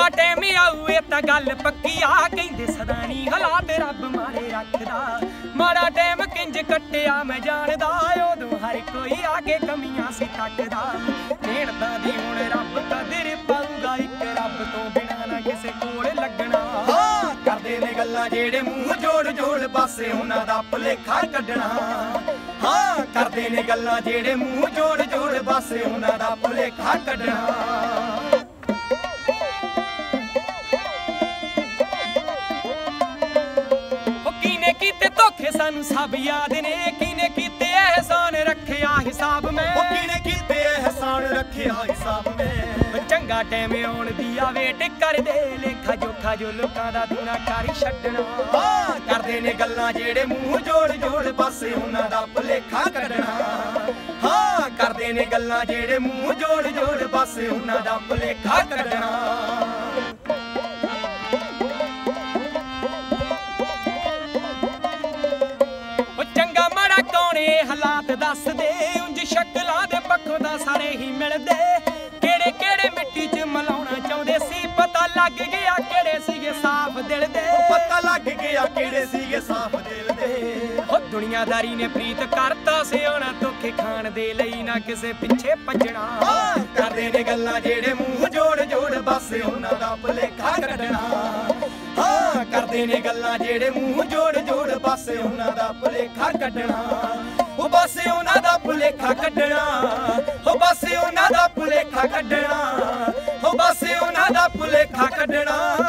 Time ਆਊ ਇਹ ਤਾਂ ਗੱਲ ਪੱਕੀ ਆ। ਕਹਿੰਦੇ ਸਦਾਣੀ ਹਾਲਾਤ ਰੱਬ ਮਾਰੇ ਰੱਖਦਾ। ਮਾੜਾ ਟਾਈਮ ਕਿੰਜ ਕੱਟਿਆ ਮੈਂ ਜਾਣਦਾ। ਉਦੋਂ ਹਰ ਕੋਈ ਆ ਕੇ ਕਮੀਆਂ ਸੀ ਤੱਕਦਾ। ਮਿਹਨਤਾਂ ਦੀ ਹੁਣ ਰੱਬ ਕਦਰ ਪਾਊਗਾ। ਇੱਕ ਰੱਬ ਤੋਂ ਬਿਨਾਂ ਨਾ ਕਿਸੇ ਕੋਲ ਲੱਗਣਾ। ਕਰਦੇ ਨੇ ਗੱਲਾਂ ਜਿਹੜੇ ਮੂੰਹ ਜੋੜ ਜੋੜ ਬਸ ਉਹਨਾਂ ਦਾ ਭੁਲੇਖਾ ਕੱਢਣਾ। ਹਾਂ ਕਰਦੇ ਨੇ ਗੱਲਾਂ ਜਿਹੜੇ ਮੂੰਹ ਜੋੜ ਜੋੜ ਬਸ ਉਹਨਾਂ ਦਾ ਭੁਲੇਖਾ ਕੱਢਣਾ। ਧੋਖੇ ਸਾਨੂੰ ਸਭ ਯਾਦ ਨੇ। ਕਿਨੇ ਕੀਤੇ ਅਹਿਸਾਨ ਰੱਖਿਆ ਹਿਸਾਬ ਮੈਂ। ਕਿਨੇ ਕੀਤੇ ਅਹਿਸਾਨ ਰੱਖਿਆ ਹਿਸਾਬ ਮੈਂ। ਚੰਗਾ ਟਾਈਮ ਆਉਣ ਦੀ ਆ ਵੇਟ ਕਰਦੇ। ਲੇਖਾ ਜੋਖਾ ਜੋ ਲੋਕਾਂ ਦਾ ਤੂੰ ਨਾ ਕਰ ਛੱਡਣਾ। ਕਰਦੇ ਨੇ ਗੱਲਾਂ ਜਿਹੜੇ ਮੂੰਹ ਜੋੜ ਜੋੜ ਬਸ ਉਹਨਾਂ ਦਾ ਭੁਲੇਖਾ ਕੱਢਣਾ। ਹਾਂ ਕਰਦੇ ਨੇ ਗੱਲਾਂ ਜਿਹੜੇ ਮੂੰਹ ਜੋੜ ਜੋੜ ਬਸ ਉਹਨਾਂ ਦਾ ਭੁਲੇਖਾ ਕੱਢਣਾ। ਹਾਲਾਤ ਦੱਸਦੇ ਉਂਝ ਸ਼ਕਲਾਂ ਦੇ ਪੱਖੋਂ ਦਾ ਸਾਰੇ ਹੀ ਮਿਲਦੇ। ਕਿਹੜੇ ਕਿਹੜੇ ਮਿੱਟੀ 'ਚ ਮਲਾਉਣਾ ਚਾਹੁੰਦੇ ਸੀ। ਪਤਾ ਲੱਗ ਗਿਆ ਕਿਹੜੇ ਸੀਗੇ ਸਾਫ਼ ਦਿਲ ਦੇ। ਪਤਾ ਲੱਗ ਗਿਆ ਕਿਹੜੇ ਸੀਗੇ ਸਾਫ਼ ਦਿਲ ਦੇ। ਉਹ ਦੁਨੀਆਦਾਰੀ ਨੇ ਪ੍ਰੀਤ ਕਰਤਾ ਸਿਆਣਾ। ਧੋਖੇ ਖਾਣ ਦੇ ਲਈ ਨਾ ਕਿਸੇ ਪਿੱਛੇ ਭੱਜਣਾ। ਕਰਦੇ ਨੇ ਗੱਲਾਂ ਜਿਹੜੇ ਮੂੰਹ ਜੋੜ ਜੋੜ ਬਸ ਉਹਨਾਂ ਦਾ ਭੁਲੇਖਾ ਕੱਢਣਾ। ਹਾਂ ਕਰਦੇ ਨੇ ਗੱਲਾਂ ਜਿਹੜੇ ਮੂੰਹ ਜੋੜ ਜੋੜ ਬਸ ਉਹਨਾਂ ਦਾ ਭੁਲੇਖਾ ਕੱਢਣਾ। ਉਹ ਬਸ ਉਹਨਾਂ ਦਾ ਭੁਲੇਖਾ ਕੱਢਣਾ। ਉਹ ਬਸ ਉਹਨਾਂ ਦਾ ਭੁਲੇਖਾ ਕੱਢਣਾ। ਉਹ ਬਸ ਉਹਨਾਂ ਦਾ ਭੁਲੇਖਾ ਕੱਢਣਾ।